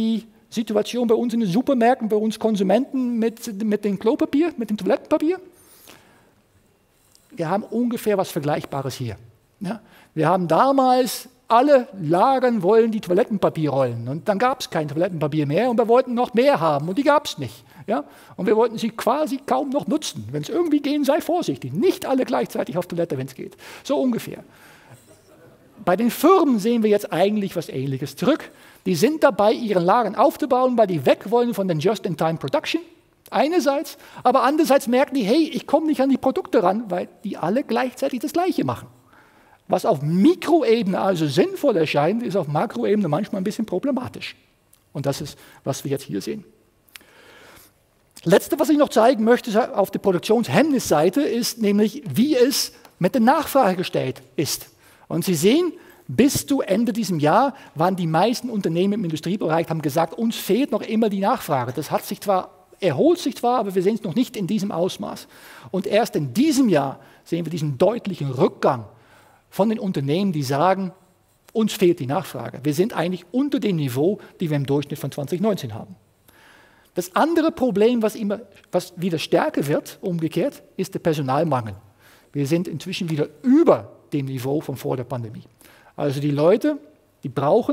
Situation bei uns in den Supermärkten, bei uns Konsumenten mit dem Klopapier, mit dem Toilettenpapier? Wir haben ungefähr was Vergleichbares hier. Ja? Wir haben damals, alle Lagern wollen die Toilettenpapierrollen und dann gab es kein Toilettenpapier mehr und wir wollten noch mehr haben und die gab es nicht. Ja? Und wir wollten sie quasi kaum noch nutzen. Wenn es irgendwie gehen, sei vorsichtig. Nicht alle gleichzeitig auf Toilette, wenn es geht. So ungefähr. Bei den Firmen sehen wir jetzt eigentlich was Ähnliches zurück. Die sind dabei, ihren Lagern aufzubauen, weil die weg wollen von den Just-in-Time-Production. Einerseits, aber andererseits merken die, hey, ich komme nicht an die Produkte ran, weil die alle gleichzeitig das Gleiche machen. Was auf Mikroebene also sinnvoll erscheint, ist auf Makroebene manchmal ein bisschen problematisch. Und das ist, was wir jetzt hier sehen. Letzte, was ich noch zeigen möchte auf der Produktionshemmnisseite, ist nämlich, wie es mit der Nachfrage gestellt ist. Und Sie sehen, bis zu Ende diesem Jahr waren die meisten Unternehmen im Industriebereich, haben gesagt, uns fehlt noch immer die Nachfrage. Das hat sich zwar, erholt sich zwar, aber wir sehen es noch nicht in diesem Ausmaß. Und erst in diesem Jahr sehen wir diesen deutlichen Rückgang von den Unternehmen, die sagen, uns fehlt die Nachfrage. Wir sind eigentlich unter dem Niveau, die wir im Durchschnitt von 2019 haben. Das andere Problem, was wieder stärker wird, umgekehrt, ist der Personalmangel. Wir sind inzwischen wieder über dem Niveau von vor der Pandemie. Also die Leute, die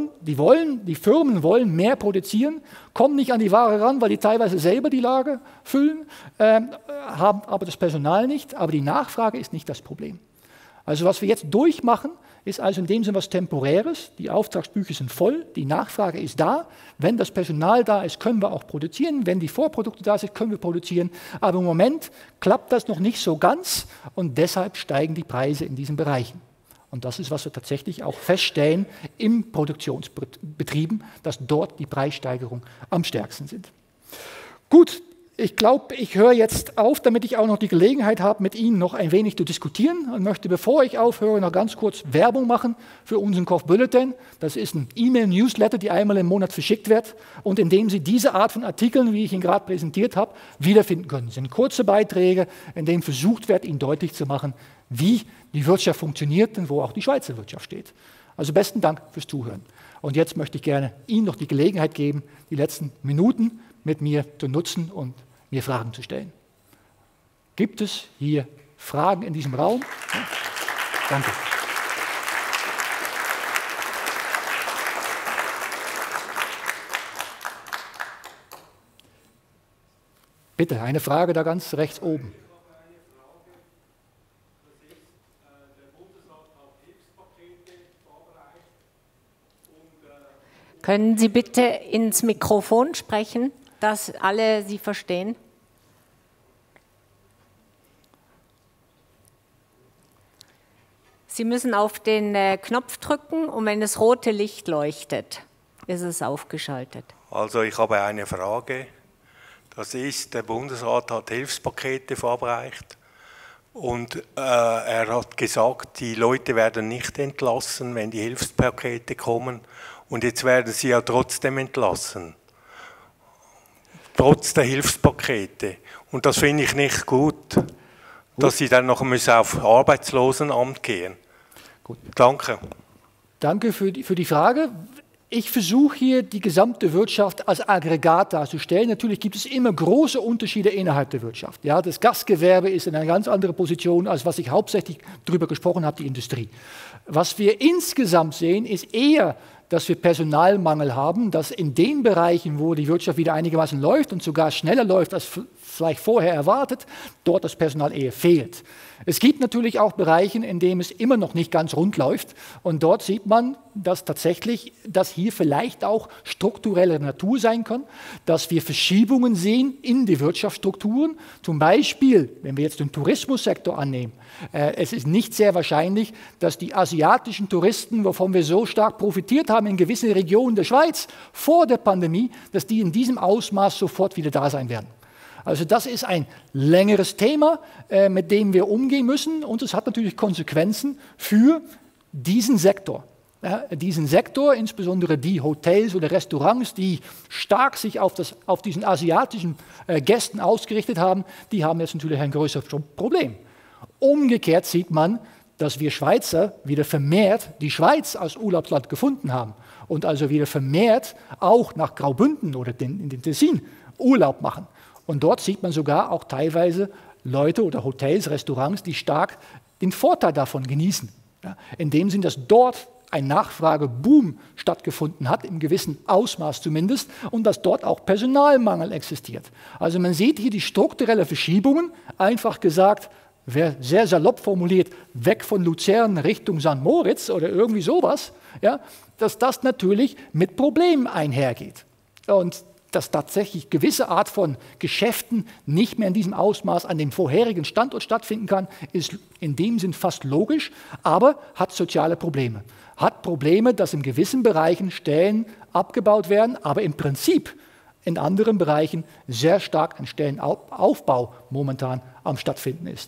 Firmen wollen mehr produzieren, kommen nicht an die Ware ran, weil die teilweise selber die Lager füllen, haben aber das Personal nicht, aber die Nachfrage ist nicht das Problem. Also was wir jetzt durchmachen, ist also in dem Sinne was Temporäres. Die Auftragsbücher sind voll, die Nachfrage ist da. Wenn das Personal da ist, können wir auch produzieren. Wenn die Vorprodukte da sind, können wir produzieren. Aber im Moment klappt das noch nicht so ganz und deshalb steigen die Preise in diesen Bereichen. Und das ist, was wir tatsächlich auch feststellen im Produktionsbetrieben, dass dort die Preissteigerungen am stärksten sind. Gut. Ich glaube, ich höre jetzt auf, damit ich auch noch die Gelegenheit habe, mit Ihnen noch ein wenig zu diskutieren und möchte, bevor ich aufhöre, noch ganz kurz Werbung machen für unseren Koch Bulletin. Das ist ein E-Mail-Newsletter, die einmal im Monat verschickt wird und in dem Sie diese Art von Artikeln, wie ich ihn gerade präsentiert habe, wiederfinden können. Das sind kurze Beiträge, in denen versucht wird, Ihnen deutlich zu machen, wie die Wirtschaft funktioniert und wo auch die Schweizer Wirtschaft steht. Also besten Dank fürs Zuhören. Und jetzt möchte ich gerne Ihnen noch die Gelegenheit geben, die letzten Minuten mit mir zu nutzen und mir Fragen zu stellen. Gibt es hier Fragen in diesem Raum? Ja. Danke. Bitte, eine Frage da ganz rechts oben. Können Sie bitte ins Mikrofon sprechen, dass alle Sie verstehen? Sie müssen auf den Knopf drücken und wenn das rote Licht leuchtet, ist es aufgeschaltet. Also ich habe eine Frage. Das ist, der Bundesrat hat Hilfspakete verabreicht und er hat gesagt, die Leute werden nicht entlassen, wenn die Hilfspakete kommen. Und jetzt werden sie ja trotzdem entlassen. Trotz der Hilfspakete. Und das finde ich nicht gut, dass sie dann noch müssen auf Arbeitslosenamt gehen. Gut. Danke. Danke für die Frage. Ich versuche hier, die gesamte Wirtschaft als Aggregat darzustellen. Natürlich gibt es immer große Unterschiede innerhalb der Wirtschaft. Ja, das Gastgewerbe ist in einer ganz anderen Position, als was ich hauptsächlich darüber gesprochen habe, die Industrie. Was wir insgesamt sehen, ist eher, dass wir Personalmangel haben, dass in den Bereichen, wo die Wirtschaft wieder einigermaßen läuft und sogar schneller läuft als vielleicht vorher erwartet, dort das Personal eher fehlt. Es gibt natürlich auch Bereiche, in denen es immer noch nicht ganz rund läuft und dort sieht man, dass tatsächlich das hier vielleicht auch struktureller Natur sein kann, dass wir Verschiebungen sehen in die Wirtschaftsstrukturen. Zum Beispiel, wenn wir jetzt den Tourismussektor annehmen, es ist nicht sehr wahrscheinlich, dass die asiatischen Touristen, wovon wir so stark profitiert haben in gewissen Regionen der Schweiz vor der Pandemie, dass die in diesem Ausmaß sofort wieder da sein werden. Also das ist ein längeres Thema, mit dem wir umgehen müssen und es hat natürlich Konsequenzen für diesen Sektor. Ja, diesen Sektor, insbesondere die Hotels oder Restaurants, die stark sich auf diesen asiatischen Gästen ausgerichtet haben, die haben jetzt natürlich ein größeres Problem. Umgekehrt sieht man, dass wir Schweizer wieder vermehrt die Schweiz als Urlaubsland gefunden haben und also wieder vermehrt auch nach Graubünden oder in den Tessin Urlaub machen. Und dort sieht man sogar auch teilweise Leute oder Hotels, Restaurants, die stark den Vorteil davon genießen. Ja, in dem Sinn, dass dort ein Nachfrageboom stattgefunden hat, im gewissen Ausmaß zumindest, und dass dort auch Personalmangel existiert. Also man sieht hier die strukturelle Verschiebungen, einfach gesagt, sehr salopp formuliert, weg von Luzern Richtung St. Moritz oder irgendwie sowas, ja, dass das natürlich mit Problemen einhergeht. Und dass tatsächlich gewisse Art von Geschäften nicht mehr in diesem Ausmaß an dem vorherigen Standort stattfinden kann, ist in dem Sinn fast logisch, aber hat soziale Probleme. Hat Probleme, dass in gewissen Bereichen Stellen abgebaut werden, aber im Prinzip in anderen Bereichen sehr stark ein Stellenaufbau momentan am stattfinden ist.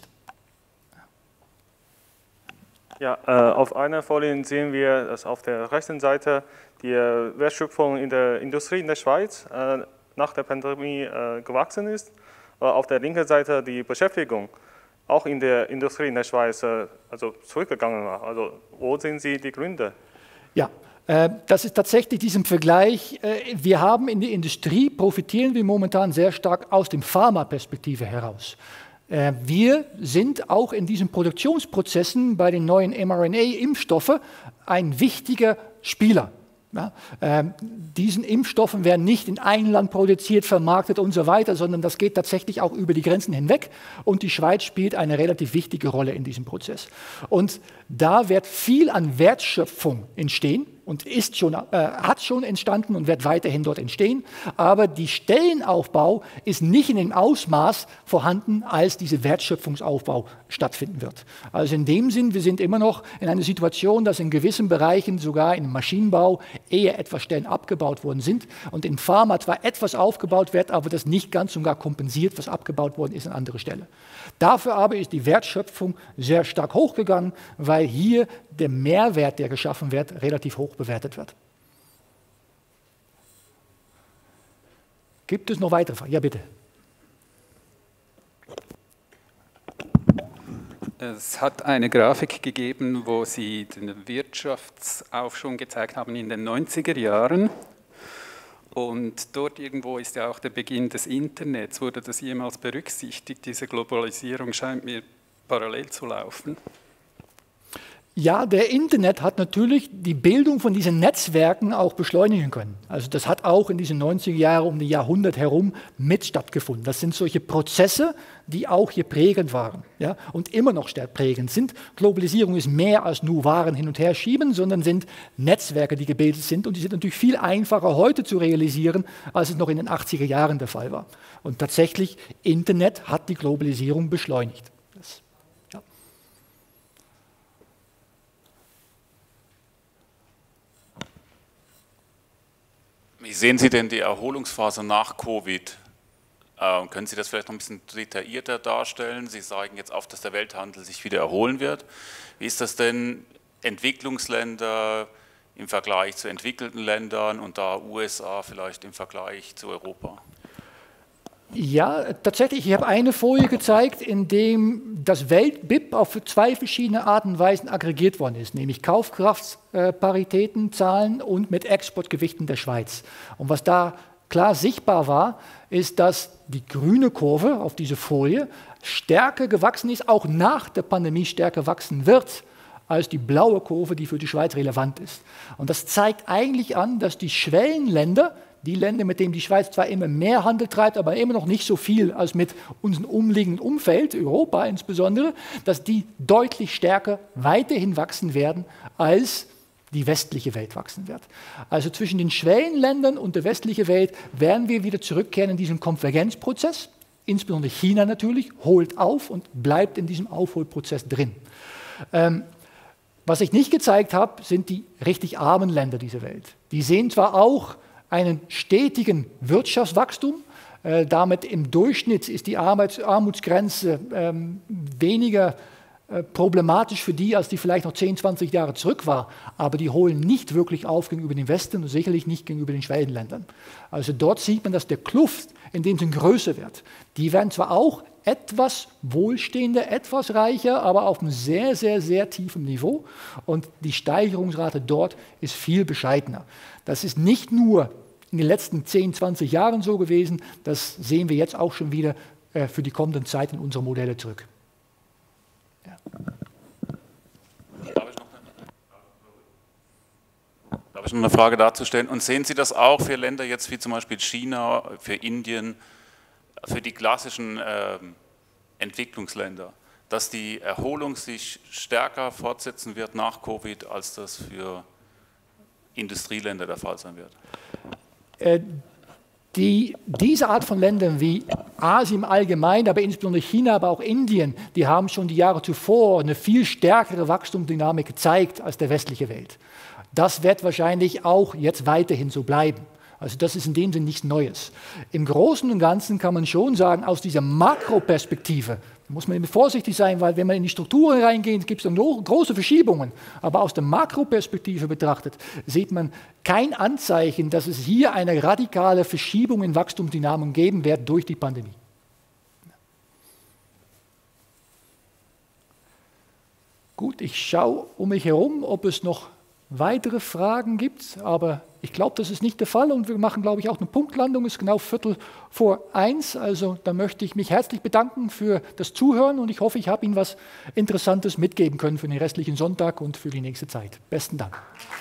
Ja, auf einer Folie sehen wir, dass auf der rechten Seite die Wertschöpfung in der Industrie in der Schweiz nach der Pandemie gewachsen ist. Auf der linken Seite die Beschäftigung auch in der Industrie in der Schweiz also zurückgegangen war. Also wo sehen Sie die Gründe? Ja, das ist tatsächlich diesem Vergleich. Wir haben in der Industrie, profitieren wir momentan sehr stark aus dem Pharma-Perspektive heraus. Wir sind auch in diesen Produktionsprozessen bei den neuen mRNA-Impfstoffen ein wichtiger Spieler. Ja, diesen Impfstoffen werden nicht in einem Land produziert, vermarktet und so weiter, sondern das geht tatsächlich auch über die Grenzen hinweg und die Schweiz spielt eine relativ wichtige Rolle in diesem Prozess. Und da wird viel an Wertschöpfung entstehen und hat schon entstanden und wird weiterhin dort entstehen, aber der Stellenaufbau ist nicht in dem Ausmaß vorhanden, als dieser Wertschöpfungsaufbau stattfinden wird. Also in dem Sinn, wir sind immer noch in einer Situation, dass in gewissen Bereichen, sogar im Maschinenbau, eher etwas Stellen abgebaut worden sind und in Pharma zwar etwas aufgebaut wird, aber das nicht ganz und gar kompensiert, was abgebaut worden ist an anderer Stelle. Dafür aber ist die Wertschöpfung sehr stark hochgegangen, weil hier der Mehrwert, der geschaffen wird, relativ hoch bewertet wird. Gibt es noch weitere Fragen? Ja, bitte. Es hat eine Grafik gegeben, wo Sie den Wirtschaftsaufschwung gezeigt haben in den 90er Jahren. Und dort irgendwo ist ja auch der Beginn des Internets. Wurde das jemals berücksichtigt? Diese Globalisierung scheint mir parallel zu laufen. Ja, der Internet hat natürlich die Bildung von diesen Netzwerken auch beschleunigen können. Also das hat auch in diesen 90er Jahren um das Jahrhundert herum mit stattgefunden. Das sind solche Prozesse, die auch hier prägend waren, ja, und immer noch stark prägend sind. Globalisierung ist mehr als nur Waren hin und her schieben, sondern sind Netzwerke, die gebildet sind. Und die sind natürlich viel einfacher heute zu realisieren, als es noch in den 80er Jahren der Fall war. Und tatsächlich, Internet hat die Globalisierung beschleunigt. Wie sehen Sie denn die Erholungsphase nach Covid? Können Sie das vielleicht noch ein bisschen detaillierter darstellen? Sie sagen jetzt auf, dass der Welthandel sich wieder erholen wird. Wie ist das denn Entwicklungsländer im Vergleich zu entwickelten Ländern und da USA vielleicht im Vergleich zu Europa? Ja, tatsächlich. Ich habe eine Folie gezeigt, in dem das Welt-BIP auf zwei verschiedene Arten und Weisen aggregiert worden ist, nämlich Kaufkraftparitäten, Zahlen und mit Exportgewichten der Schweiz. Und was da klar sichtbar war, ist, dass die grüne Kurve auf diese Folie stärker gewachsen ist, auch nach der Pandemie stärker wachsen wird, als die blaue Kurve, die für die Schweiz relevant ist. Und das zeigt eigentlich an, dass die Schwellenländer, die Länder, mit denen die Schweiz zwar immer mehr Handel treibt, aber immer noch nicht so viel als mit unserem umliegenden Umfeld, Europa insbesondere, dass die deutlich stärker weiterhin wachsen werden, als die westliche Welt wachsen wird. Also zwischen den Schwellenländern und der westlichen Welt werden wir wieder zurückkehren in diesen Konvergenzprozess. Insbesondere China natürlich holt auf und bleibt in diesem Aufholprozess drin. Was ich nicht gezeigt habe, sind die richtig armen Länder dieser Welt. Die sehen zwar auch einen stetigen Wirtschaftswachstum, damit im Durchschnitt ist die Armutsgrenze weniger problematisch für die, als die vielleicht noch 10, 20 Jahre zurück war, aber die holen nicht wirklich auf gegenüber dem Westen und sicherlich nicht gegenüber den Schwellenländern. Also dort sieht man, dass der Kluft in dem Sinn größer wird. Die werden zwar auch etwas wohlstehender, etwas reicher, aber auf einem sehr, sehr, sehr tiefen Niveau und die Steigerungsrate dort ist viel bescheidener. Das ist nicht nur in den letzten 10, 20 Jahren so gewesen, das sehen wir jetzt auch schon wieder für die kommenden Zeit in unsere Modelle zurück. Ja. Darf ich noch eine Frage dazu stellen? Und sehen Sie das auch für Länder jetzt wie zum Beispiel China, für Indien, für die klassischen Entwicklungsländer, dass die Erholung sich stärker fortsetzen wird nach Covid, als das für Industrieländer der Fall sein wird? Diese Art von Ländern wie Asien im Allgemeinen, aber insbesondere China, aber auch Indien, die haben schon die Jahre zuvor eine viel stärkere Wachstumsdynamik gezeigt als der westliche Welt. Das wird wahrscheinlich auch jetzt weiterhin so bleiben. Also das ist in dem Sinne nichts Neues. Im Großen und Ganzen kann man schon sagen, aus dieser Makroperspektive, da muss man eben vorsichtig sein, weil wenn man in die Strukturen reingeht, gibt es dann große Verschiebungen. Aber aus der Makroperspektive betrachtet, sieht man kein Anzeichen, dass es hier eine radikale Verschiebung in Wachstumsdynamiken geben wird durch die Pandemie. Gut, ich schaue um mich herum, ob es noch weitere Fragen gibt, aber ich glaube, das ist nicht der Fall und wir machen, glaube ich, auch eine Punktlandung, es ist genau 1:15, also da möchte ich mich herzlich bedanken für das Zuhören und ich hoffe, ich habe Ihnen was Interessantes mitgeben können für den restlichen Sonntag und für die nächste Zeit. Besten Dank.